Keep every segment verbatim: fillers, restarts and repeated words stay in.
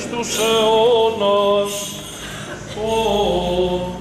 εις τους αιώνας. Ω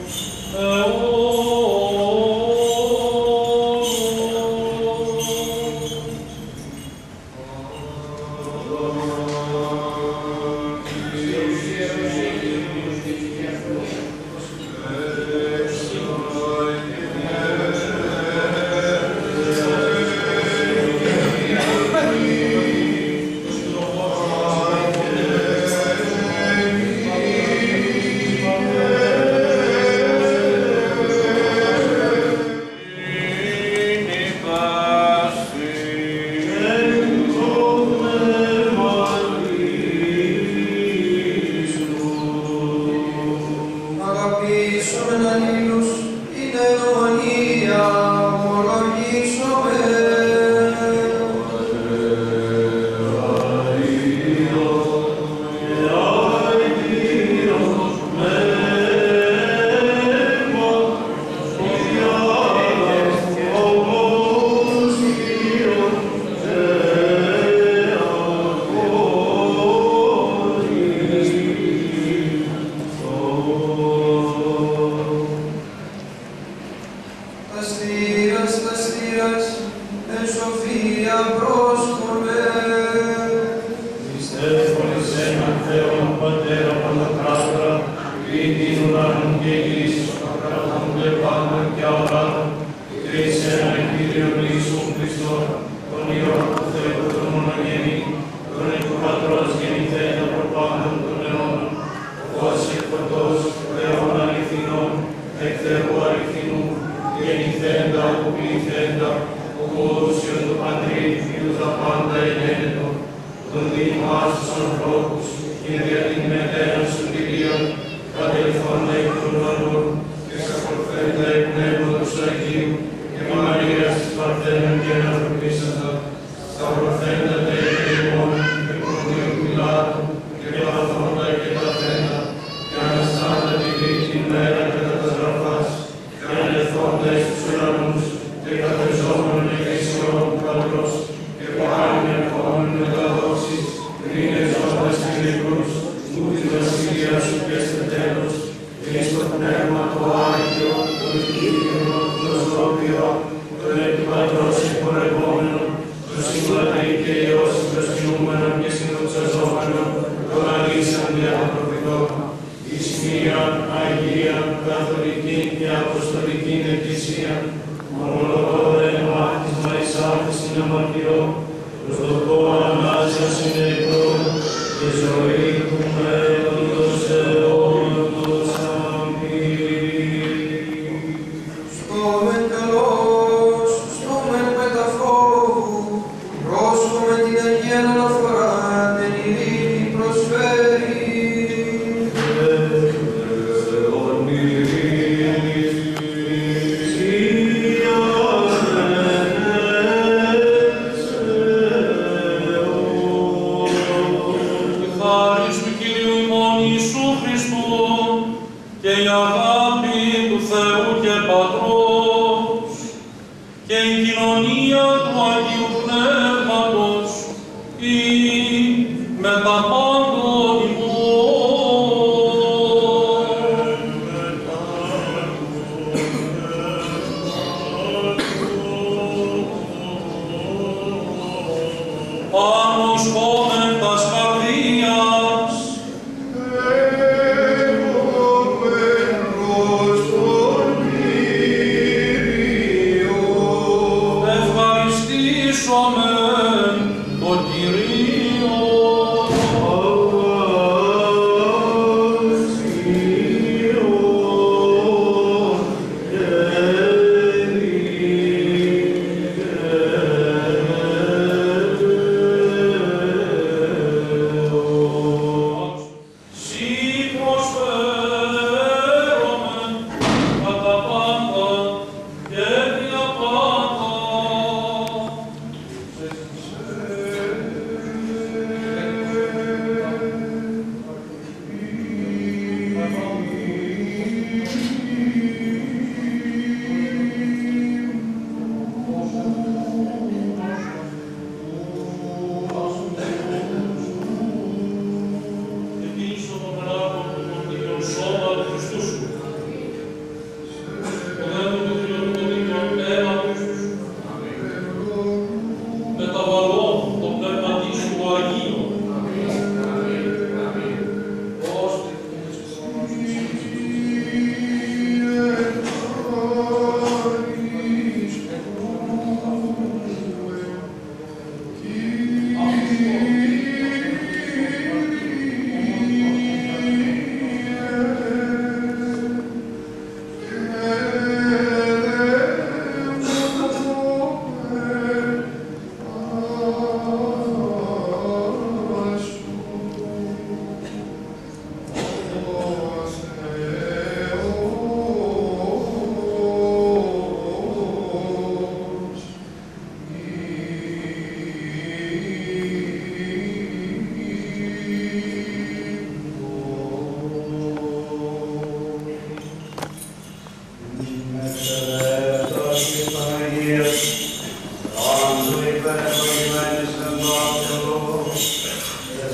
Ευχαριστήσουμε τον Κύριο.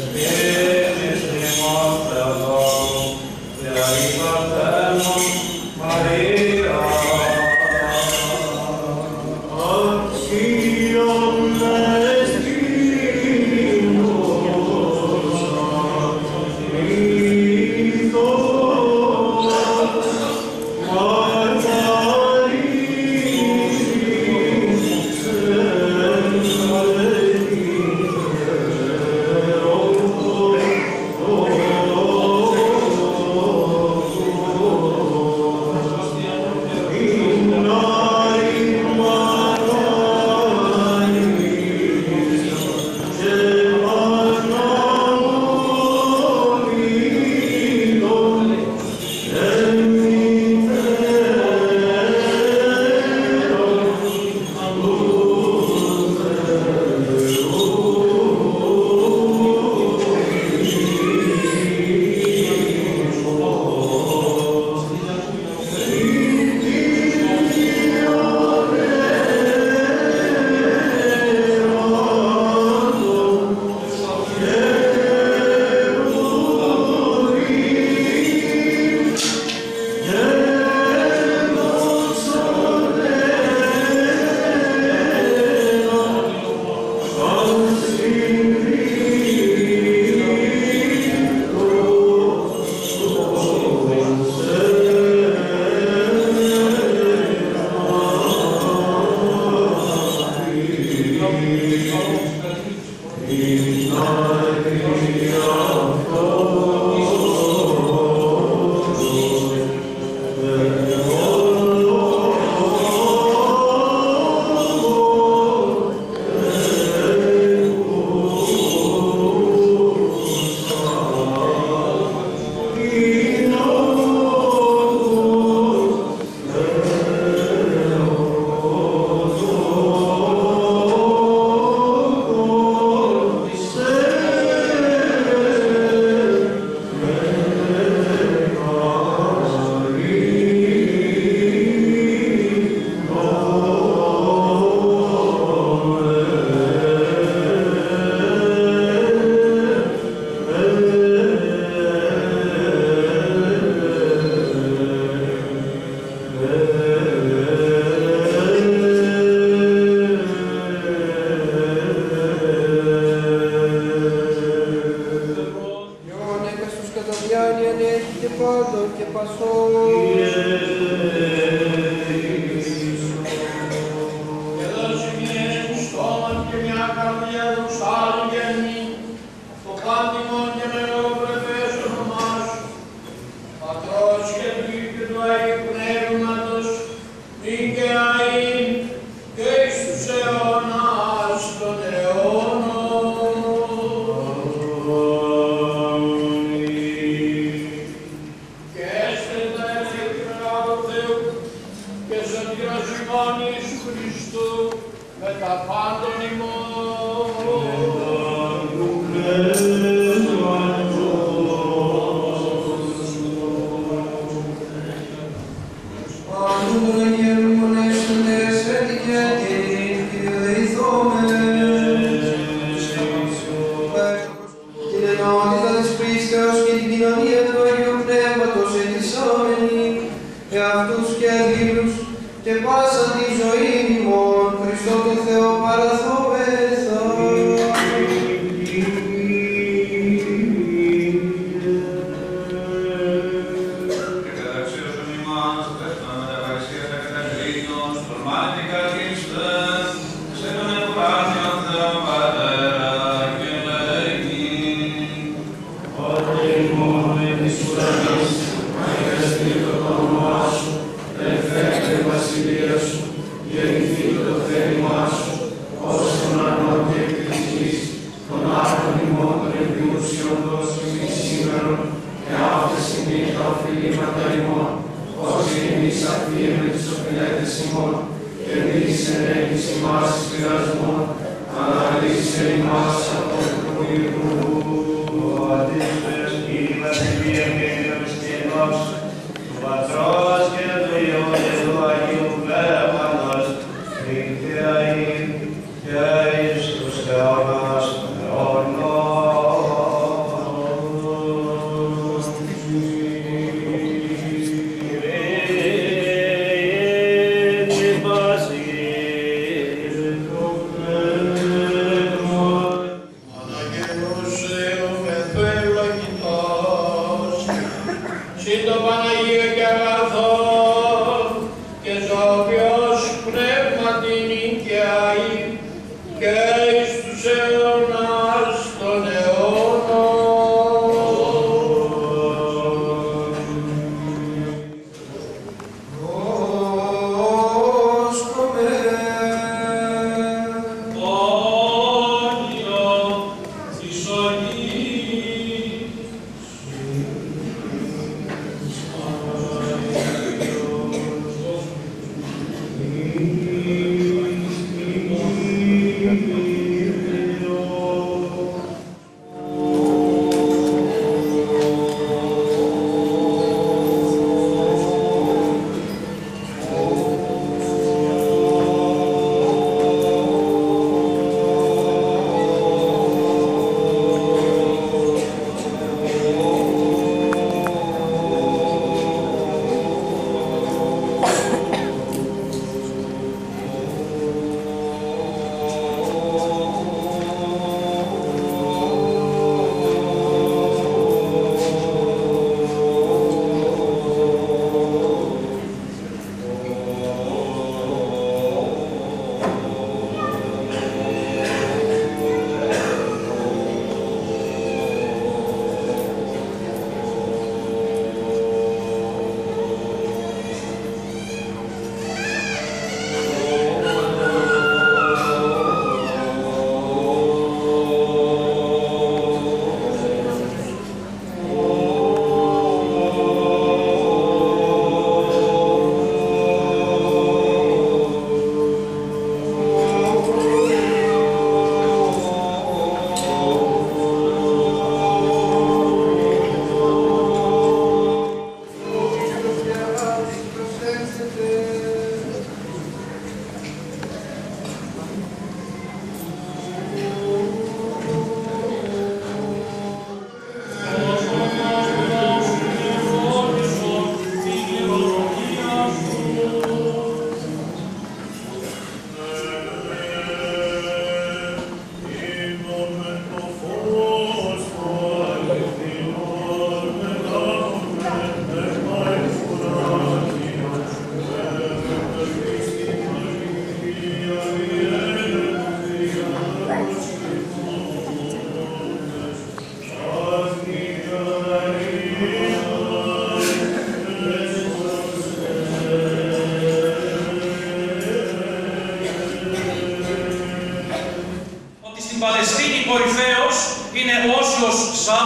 Amen.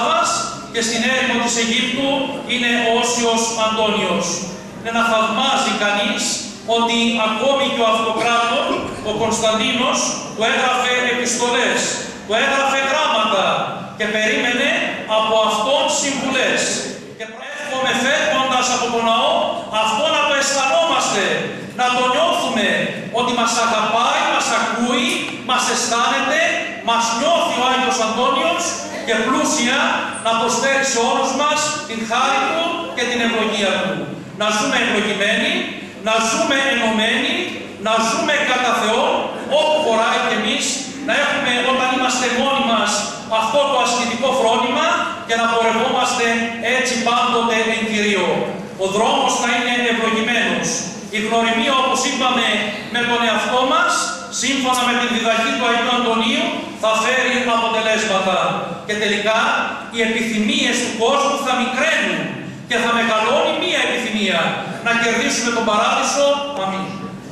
Σάββας και στην έρημο της Αιγύπτου είναι ο Όσιος Αντώνιος. Είναι να θαυμάζει κανείς ότι ακόμη και ο Αυτοκράτορ, ο Κωνσταντίνος, του έγραφε επιστολές, του έγραφε γράμματα και περίμενε από αυτόν συμβουλές. Και εύχομαι φεύγοντας από τον ναό αυτό να το αισθανόμαστε, να το νιώθουμε, ότι μας αγαπάει, μας ακούει, μας αισθάνεται, μας νιώθει ο Άγιος Αντώνιος και πλούσια να προσφέρει σε όλους μας την χάρη του και την ευλογία του. Να ζούμε ευλογημένοι, να ζούμε ενωμένοι, να ζούμε κατά Θεόν, όπου χωράει και εμείς, να έχουμε όταν είμαστε μόνοι μας αυτό το ασκητικό φρόνημα και να πορευόμαστε έτσι πάντοτε εν Κυρίω. Ο δρόμος να είναι ευλογημένος. Η γνωριμία, όπως είπαμε, με τον εαυτό μας, σύμφωνα με τη διδαχή του Αγίου Αντωνίου, θα φέρει αποτελέσματα. Και τελικά, οι επιθυμίες του κόσμου θα μικραίνουν και θα μεγαλώνει μία επιθυμία, να κερδίσουμε τον Παράδεισο. Αμήν.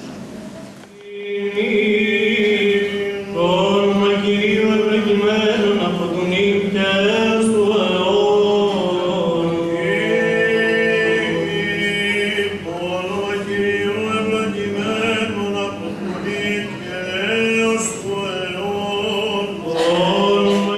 Όνομα Κυρίου ευλογημένων από τον ήλιο έως του αιώνα. Όνομα Κυρίου ευλογημένων από τον ήλιο έως του αιώνα. Όνομα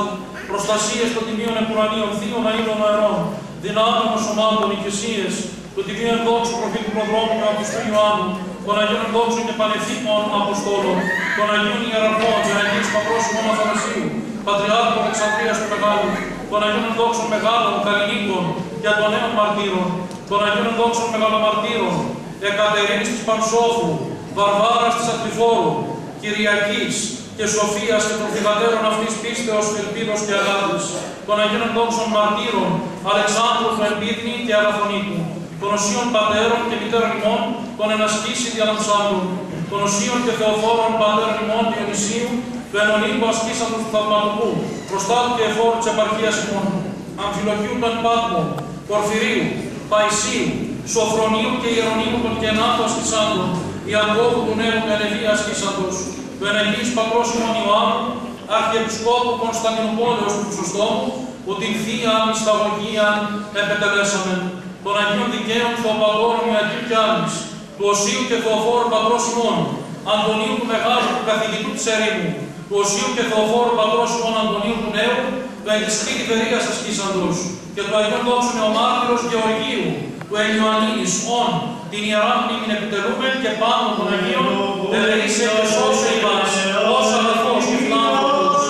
προστασίες των τιμίων επουρανίων θείων αήλων αερών, δυνάμεων σωμάτων, ηγεσίες, του Τιμίου Ενδόξου Προφήτου Προδρόμου και Απιστού Ιωάννου, των Αγίων Ενδόξων και Πανευθύμων Αποστόλων, των Αγίων Ιεραρχών, της Αγίας Παπρός Ημών Αθανασίου, Πατριάρχου Αλεξανδρίας του Μεγάλου, των Αγίων Ενδόξων Μεγάλων Καλλινίκων και των νέων μαρτύρων, των Αγίων Ενδόξων Μεγαλομαρτύρων, Εκατερίνης της Πανσόφου, Βαρβάρας της Ατριφόρου, Κυριακής και Σοφίας και των θυγατέρων αυτής πίστεως, ελπίδος και αγάπης, των Αγίων Ενδόξων Μαρτύρων, Αλεξάνδρου του Εμπίδνη και Αγαθονίκου, των Οσίων Πατέρων και Μητέρων ημών, των ενασκήσει διαλαμψάντων, των Οσίων και Θεοφόρων Πατέρων ημών Διονυσίου, του Ενολύμπου ασκήσαντος του Θαυματικού, προστάτου και εφόρου της επαρχίας ημών, Αμφιλοχίου των Πάτμων, Πορφυρίου, Παϊσίου, Σοφρονίου και Ιερονίμου των Κενάτων ασκήσαντων, Ιακώβου του Νέου του Ενεβή ασκήσαντος, του Ενεγγύης Πατρός ημών Ιωάννου, Αρχιεπισκόπου Κωνσταντινούπολεως του Χρυσοστόμου, που την Θεία Μυσταγωγία επετελέσαμε, των Αγίων Δικαίων Θεοπατώρων Ιακίου και Άννης, του Οσίου και Θεοφόρου Πατρός ημών, Αντωνίου του Μεγάλου του Καθηγητού της Ερήμου, του Οσίου και Θεοφόρου Πατρός ημών Αντωνίου του Νέου, του Εγγιστή Τιβερίας ασκήσαντος, και του Αγίων Δόξου Νεομάρτυρος Γεωργίου, του Ελιοαννίνης, ον, την Ιερά Μνήμην επιτελούμε και πάνω των Αγίων, ελεήσε και σώσε ημάς, ως αγαθός και φιλάνθρωπος.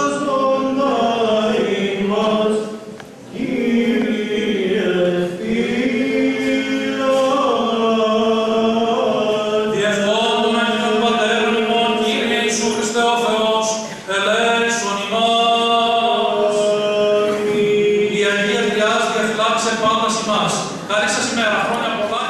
Διευτών των Αγίων Πατέρων ημών, Κύριε Ιησού Χριστέ ο Θεός, ελέησον ημάς. Η Αγία Τριάς διαφυλάξε πάντα ημάς. Καλή σας ημέρα, χρόνια πολλά.